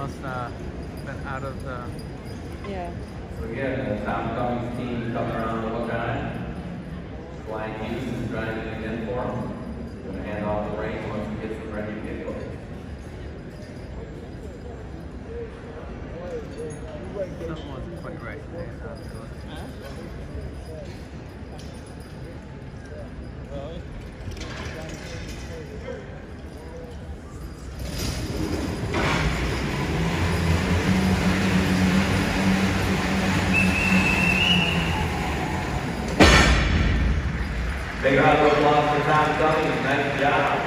must have been out of the... Yeah. So again, the Tom Cummings team coming around the hook on it. Flying Hughes is driving it in for him. He's going to hand off the reins once he gets them ready to get going. Something wasn't quite right. Big round of applause for Tom Cummings. Nice job.